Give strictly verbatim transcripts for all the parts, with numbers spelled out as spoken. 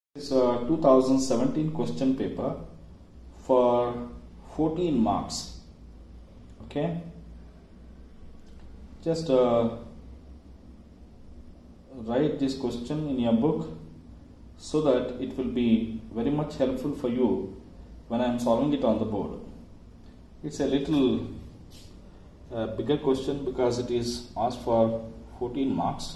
It's a two thousand seventeen question paper for fourteen marks. Okay, just uh, write this question in your book so that it will be very much helpful for you when I am solving it on the board. It's a little uh, bigger question because it is asked for fourteen marks.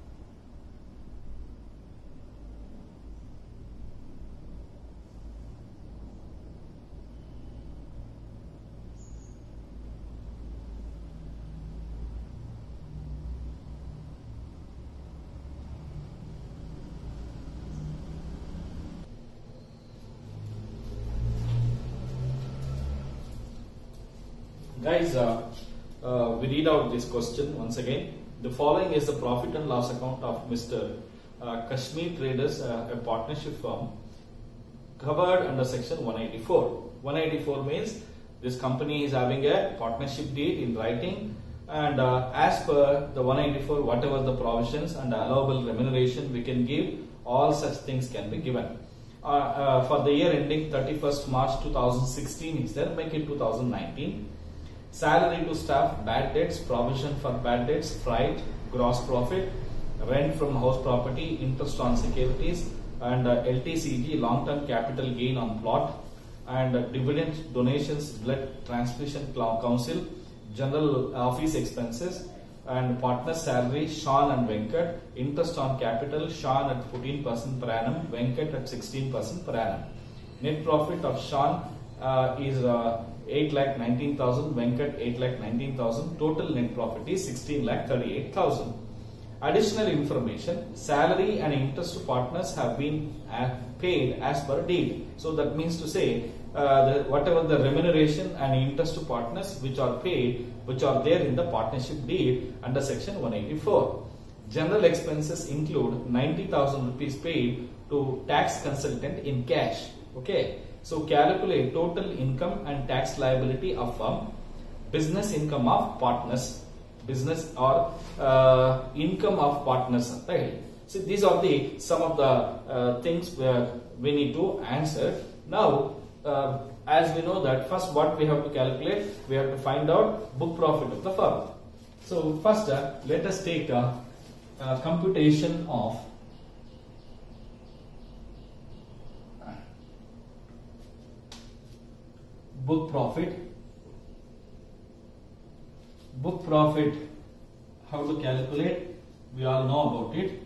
Guys, uh, uh, we read out this question once again. The following is the profit and loss account of Mister Uh, Kashmir Traders, uh, a partnership firm covered under section one eighty-four. one eighty-four means this company is having a partnership deed in writing, and uh, as per the one eighty-four, whatever the provisions and the allowable remuneration we can give, all such things can be given. Uh, uh, for the year ending thirty-first March two thousand sixteen is there, make it two thousand nineteen. Salary to staff, bad debts, provision for bad debts, freight, gross profit, rent from house property, interest on securities, and uh, L T C G, long-term capital gain on plot, and uh, dividend donations, blood transfusion council, general office expenses, and partner salary, Sean and Venkat, interest on capital, Sean at fourteen percent per annum, Venkat at sixteen percent per annum. Net profit of Sean uh, is uh, eight lakh nineteen thousand, Venkat eight lakh nineteen thousand, total net profit is sixteen lakh thirty-eight thousand. Additional information, salary and interest to partners have been uh, paid as per deed. So that means to say, uh, the, whatever the remuneration and interest to partners which are paid, which are there in the partnership deed under section one eighty-four. General expenses include ninety thousand rupees paid to tax consultant in cash. Okay. So calculate total income and tax liability of firm, business income of partners, business or uh, income of partners. Right? So these are the some of the uh, things where we need to answer. Now, uh, as we know that first what we have to calculate, we have to find out book profit of the firm. So first, uh, let us take a, a computation of book profit. Book profit, how to calculate, we all know about it.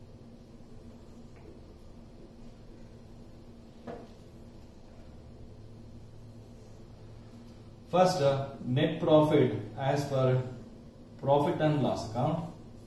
First, uh, net profit as per profit and loss account.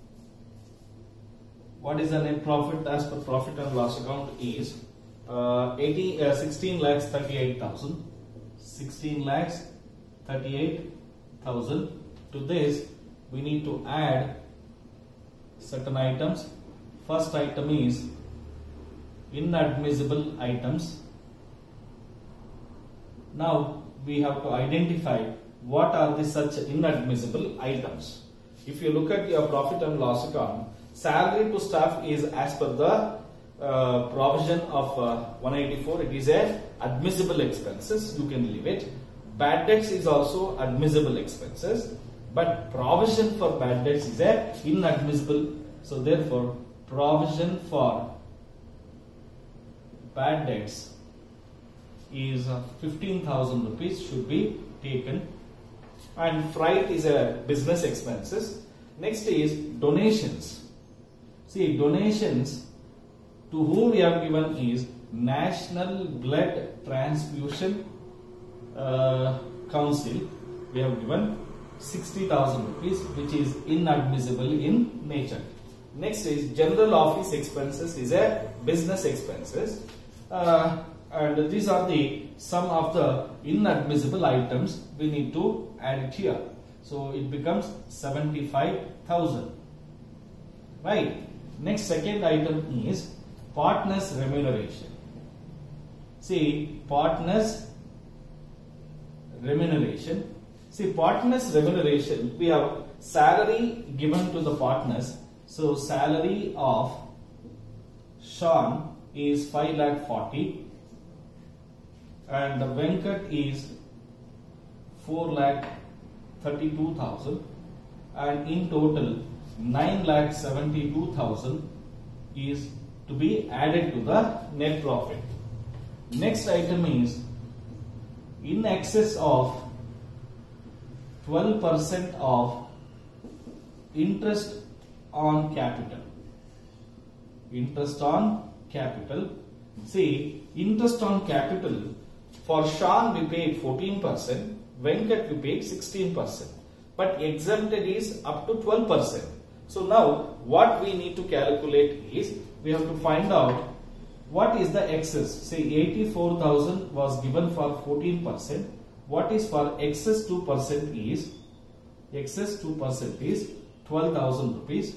What is the net profit as per profit and loss account is uh, eighty, uh, sixteen lakhs thirty-eight thousand. sixteen lakhs thirty-eight thousand. To this we need to add certain items. First item is inadmissible items. Now we have to identify what are the such inadmissible items. If you look at your profit and loss account, salary to staff is as per the uh, provision of uh, one eighty-four. It is a admissible expenses, you can leave it. Bad debts is also admissible expenses, but provision for bad debts is a inadmissible. So therefore, provision for bad debts is uh, fifteen thousand rupees should be taken, and freight is a business expenses. Next is donations. See, donations to whom we have given is National Blood Transfusion uh, Council. We have given sixty thousand rupees, which is inadmissible in nature. Next is general office expenses is a business expenses, uh, and these are the some of the inadmissible items we need to add it here. So it becomes seventy-five thousand. Right. Next, second item is partners remuneration. See, partners remuneration. See, partners remuneration, we have salary given to the partners. So salary of Sean is five lakh forty and Venkat is four lakh thirty-two thousand, and in total nine lakh seventy-two thousand is to be added to the net profit. Next item is in excess of twelve percent of interest on capital. Interest on capital. See, interest on capital, for Sean we paid fourteen percent, Venkat we paid sixteen percent, but exempted is up to twelve percent. So now what we need to calculate is, we have to find out what is the excess. Say eighty-four thousand was given for fourteen percent. What is for excess two percent is, excess two percent is twelve thousand rupees.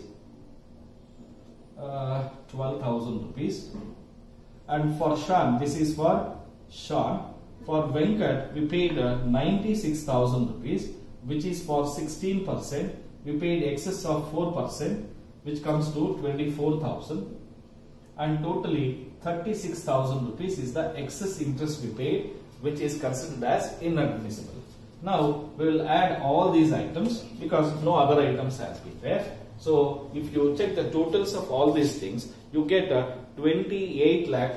Uh, twelve thousand rupees. And for Sean, this is for Sean. For Venkat, we paid uh, ninety-six thousand rupees, which is for sixteen percent. We paid excess of four percent, which comes to twenty-four thousand. And totally thirty-six thousand rupees is the excess interest we paid, which is considered as inadmissible. Now we will add all these items because no other items has been there. So if you check the totals of all these things, you get a twenty-eight lakh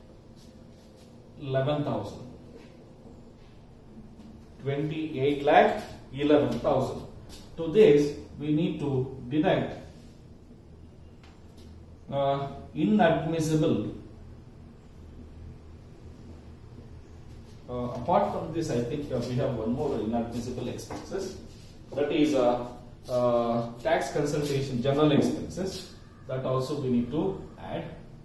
eleven thousand. twenty-eight lakh eleven thousand. To this we need to deduct uh, inadmissible. Uh, apart from this, I think uh, we have one more inadmissible expenses, that is uh, uh, tax consultation general expenses, that also we need to add.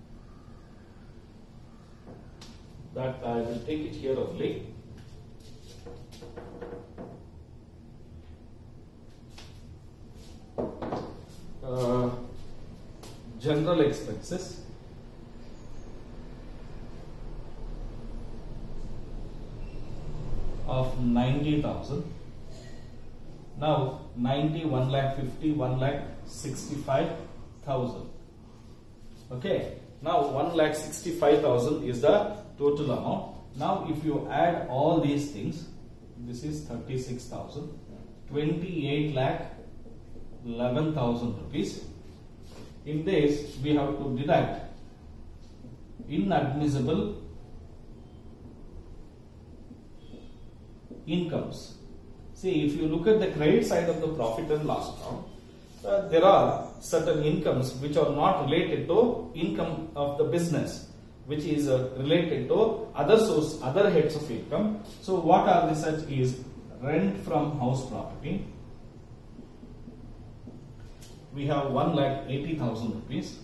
That I will take it here only. Uh, general expenses. Of ninety thousand. Now ninety, one lakh fifty, one lakh sixty-five thousand. Okay. Now one lakh sixty-five thousand is the total amount. Now if you add all these things, this is thirty-six thousand, twenty-eight lakh eleven thousand rupees. In this we have to deduct inadmissible incomes. See, if you look at the credit side of the profit and loss account, uh, there are certain incomes which are not related to income of the business, which is uh, related to other source, other heads of income. So what are the such is rent from house property. We have one lakh eighty thousand rupees,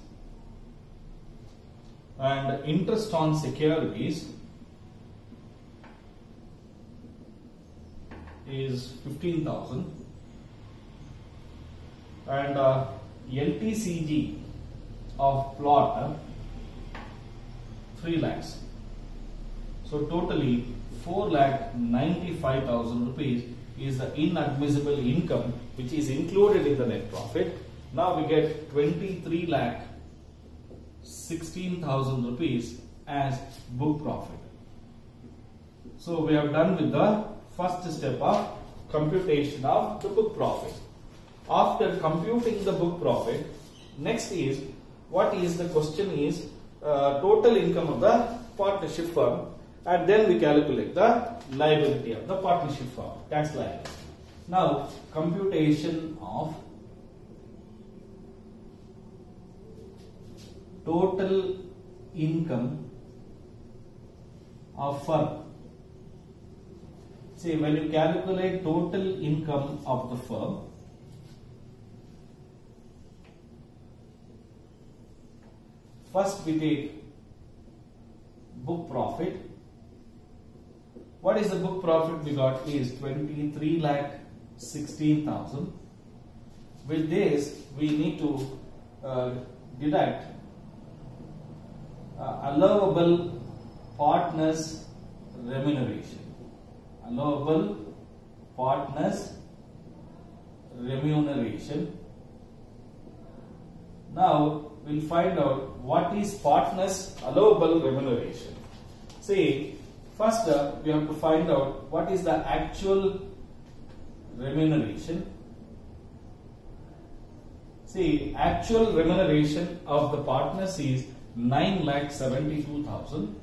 and interest on securities is fifteen thousand, and uh, L T C G of plot uh, three lakhs. So totally four lakh ninety-five thousand rupees is the inadmissible income which is included in the net profit. Now we get twenty-three lakh sixteen thousand rupees as book profit. So we have done with the first step of computation of the book profit. After computing the book profit, next is what is the question is uh, total income of the partnership firm, and then we calculate the liability of the partnership firm, tax liability. Now computation of total income of firm. See, when you calculate total income of the firm, first we take book profit. What is the book profit we got is twenty-three lakh sixteen thousand. With this we need to uh, deduct uh, allowable partners remuneration. Allowable partners remuneration. Now we'll find out what is partner's allowable remuneration. See, first uh, we have to find out what is the actual remuneration. See, actual remuneration of the partners is nine lakh seventy-two thousand,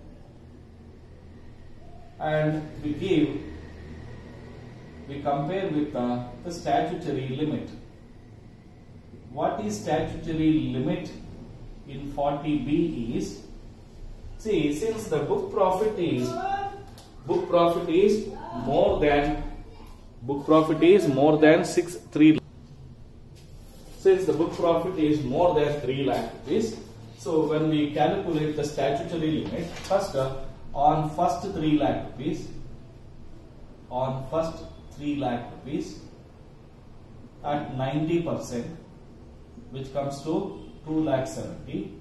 and we give, we compare with uh, the statutory limit. What is statutory limit in forty B is, see, since the book profit is book profit is more than book profit is more than six three since the book profit is more than three lakh rupees, so when we calculate the statutory limit, first uh, on first three lakh rupees on first three lakh rupees at ninety percent, which comes to two lakh seventy.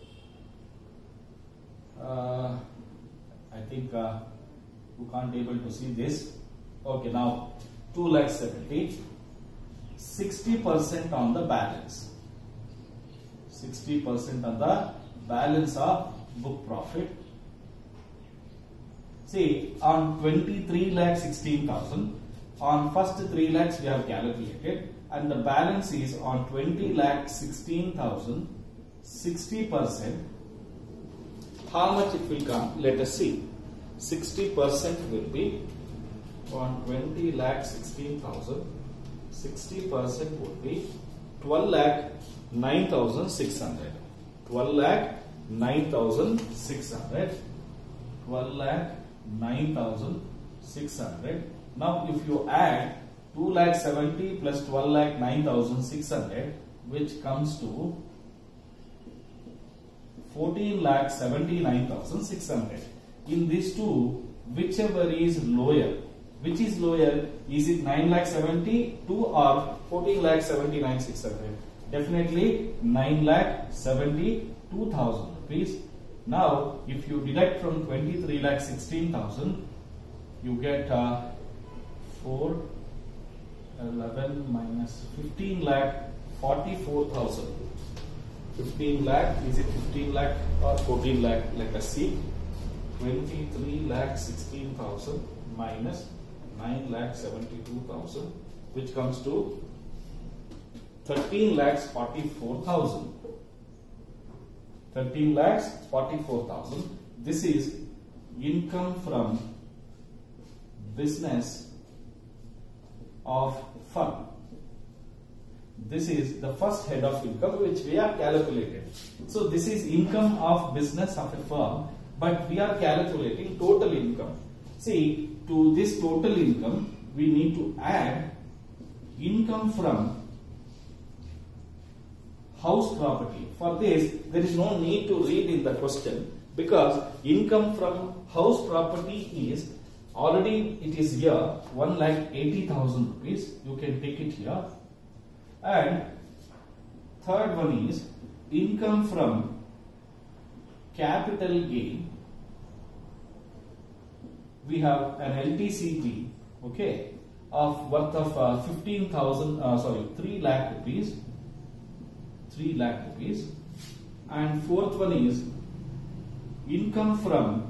Uh, I think uh, you can't able to see this. Okay, now two lakh seventy. sixty percent on the balance. sixty percent on the balance of book profit. See, on twenty-three lakh sixteen thousand, on first three lakhs we have calculated, and the balance is on twenty lakh sixteen thousand, sixty percent. How much it will come? Let us see. sixty percent will be on twenty lakh sixteen thousand, sixty percent would be twelve lakh nine thousand six hundred. twelve lakh nine thousand six hundred. twelve lakh nine thousand six hundred. Now if you add two lakh seventy plus twelve lakh nine thousand six hundred, which comes to fourteen lakh seventy-nine thousand six hundred. In these two, whichever is lower, which is lower, is it nine lakh seventy-two or fourteen lakh seventy-nine six hundred? Definitely nine lakh seventy-two thousand rupees. Now if you deduct from twenty-three lakh sixteen thousand, you get uh, four eleven minus fifteen lakh forty-four thousand. fifteen lakh, is it fifteen lakh or fourteen lakh? Let us see. twenty-three lakh sixteen thousand minus nine lakh seventy-two thousand, which comes to thirteen lakhs forty-four thousand. thirteen lakhs forty-four thousand. This is income from business of firm. This is the first head of income which we have calculated. So this is income of business of a firm, but we are calculating total income. See, to this total income we need to add income from house property. For this there is no need to read in the question, because income from house property is already, it is here one lakh eighty thousand rupees. You can take it here. And third one is income from capital gain. We have an L T C T, okay, of worth of uh, fifteen thousand, uh, sorry, three lakh rupees, three lakh rupees. And fourth one is income from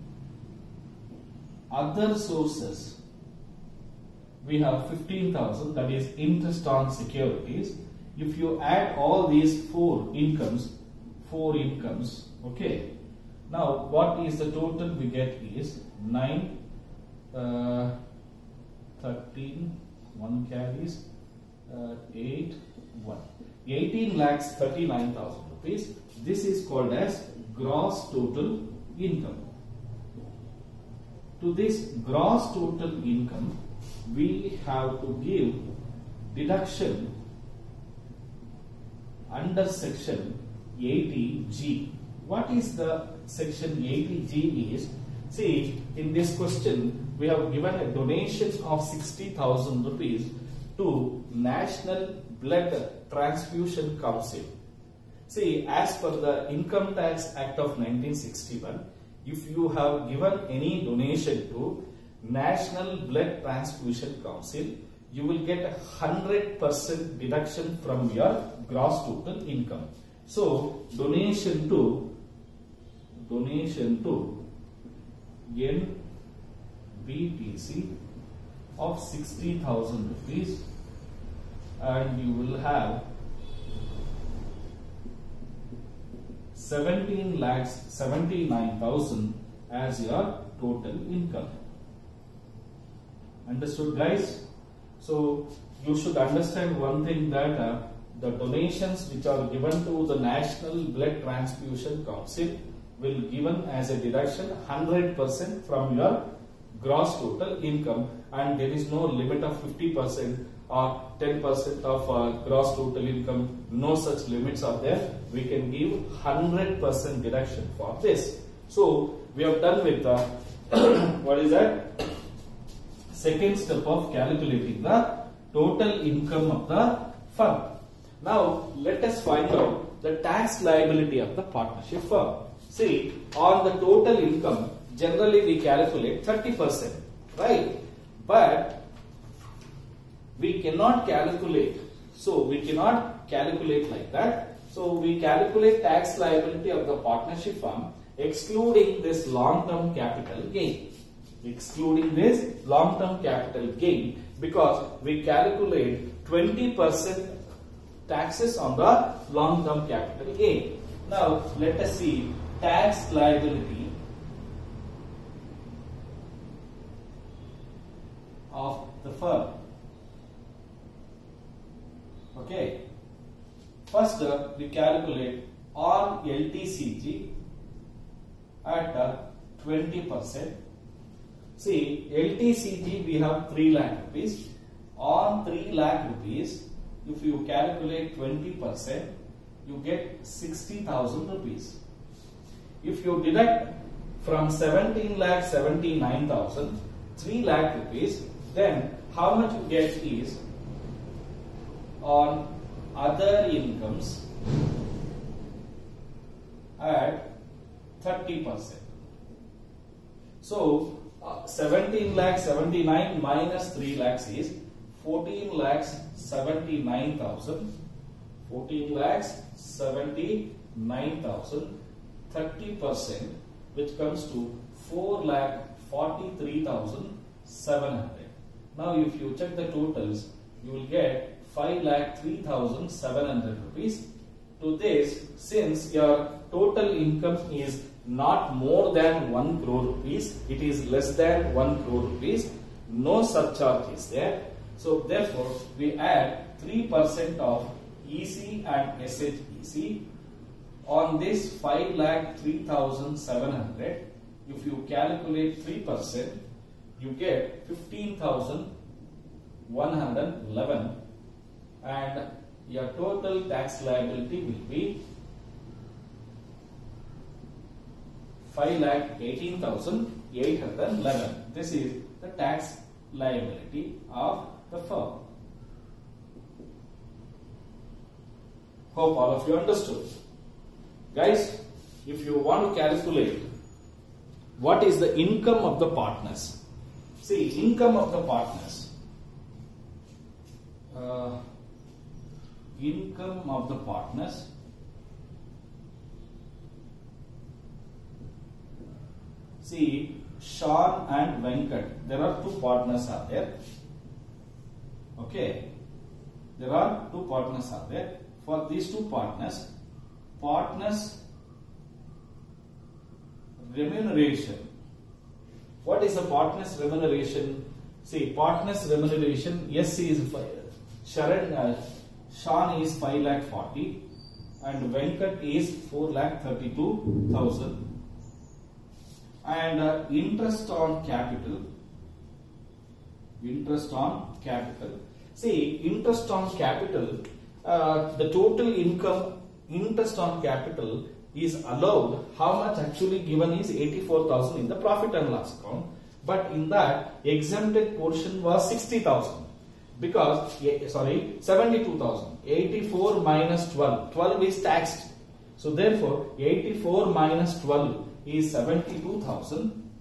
other sources. We have fifteen thousand, that is interest on securities. If you add all these four incomes, four incomes, okay. Now what is the total we get is nine, uh, thirteen, one carries, uh, eight, one. eighteen lakhs thirty-nine thousand rupees. This is called as gross total income. To this gross total income, we have to give deduction under section eighty G. What is the section eighty G is? See, in this question we have given a donation of sixty thousand rupees to National Blood Transfusion Council. See, as per the Income Tax Act of nineteen sixty-one, if you have given any donation to National Blood Transfusion Council, you will get a one hundred percent deduction from your gross total income. So donation to donation to N B T C of sixty thousand rupees, and you will have seventeen lakhs seventy-nine thousand as your total income. Understood, guys? So you should understand one thing, that uh, the donations which are given to the National Blood Transfusion Council will given as a deduction one hundred percent from your gross total income, and there is no limit of fifty percent or ten percent of uh, gross total income. No such limits are there. We can give one hundred percent deduction for this. So we have done with the what is that? Second step of calculating the total income of the firm. Now let us find out the tax liability of the partnership firm. See, on the total income, generally we calculate thirty percent, right? But we cannot calculate, so we cannot calculate like that. So we calculate tax liability of the partnership firm excluding this long-term capital gain. Excluding this long-term capital gain, because we calculate twenty percent taxes on the long-term capital gain. Now let us see tax liability of the firm. Okay. First uh, we calculate on L T C G at uh, twenty percent. See, L T C G we have three lakh rupees. On three lakh rupees, if you calculate twenty percent, you get sixty thousand rupees. If you deduct from seventeen lakh seventy-nine thousand, three lakh rupees, then how much you get is on other incomes at thirty percent. So uh, seventeen lakh seventy-nine minus three lakhs is fourteen lakhs seventy-nine thousand. fourteen lakhs seventy-nine thousand. thirty percent, which comes to four lakh forty-three thousand seven hundred. Now if you check the totals, you will get five lakh three thousand seven hundred rupees. To this, since your total income is not more than one crore rupees, it is less than one crore rupees, no surcharge is there. So therefore, we add three percent of E C and S H E C on this five lakh three thousand seven hundred. If you calculate three percent, you get fifteen thousand one hundred eleven, and your total tax liability will be five lakh eighteen thousand eight hundred eleven. This is the tax liability of the firm. Hope all of you understood. Guys, if you want to calculate what is the income of the partners, see, income of the partners, uh, income of the partners, see, Sean and Venkat, there are two partners are there. Okay, there are two partners are there. For these two partners, partners remuneration. What is the partners remuneration? See, partners remuneration, yes, is Sharon, uh, Sean is five lakh forty and Venkat is four lakh thirty-two thousand. And uh, interest on capital, interest on capital. See, interest on capital, uh, the total income, interest on capital is allowed. How much actually given is eighty-four thousand in the profit and loss account, but in that exempted portion was sixty thousand because, sorry, seventy-two thousand. eighty-four minus twelve, twelve is taxed. So therefore, eighty-four minus twelve is seventy-two thousand,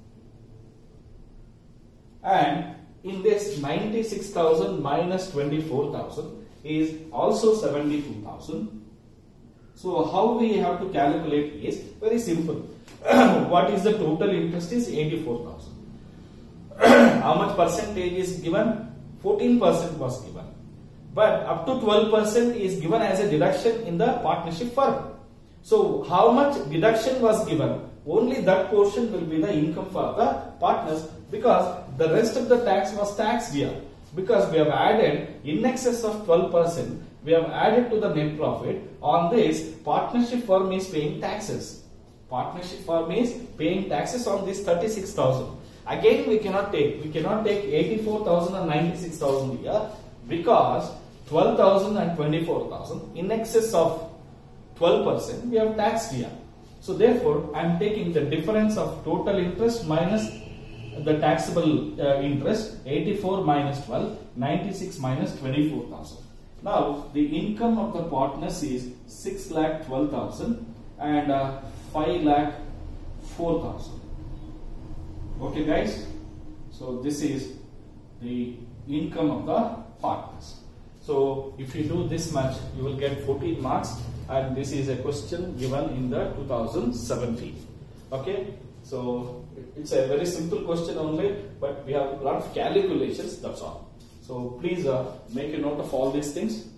and in this ninety-six thousand minus twenty-four thousand is also seventy-two thousand. So how we have to calculate is very simple. What is the total interest is eighty-four thousand. How much percentage is given? fourteen percent was given. But up to twelve percent is given as a deduction in the partnership firm. So how much deduction was given? Only that portion will be the income for the partners, because the rest of the tax was taxed here. Because we have added in excess of twelve percent, we have added to the net profit. On this, partnership firm is paying taxes. Partnership firm is paying taxes on this thirty-six thousand. Again, we cannot take, we cannot take eighty-four thousand and ninety-six thousand here, because twelve thousand and twenty-four thousand in excess of twelve percent we have taxed here. So therefore, I am taking the difference of total interest minus the taxable uh, interest, eighty-four minus twelve, ninety-six minus twenty-four thousand. Now the income of the partners is six lakh twelve thousand and uh, five lakh four thousand. Okay guys, so this is the income of the partners. So if you do this much, you will get fourteen marks, and this is a question given in the two thousand seventeen. Okay, so it's a very simple question only, but we have a lot of calculations, that's all. So please uh, make a note of all these things.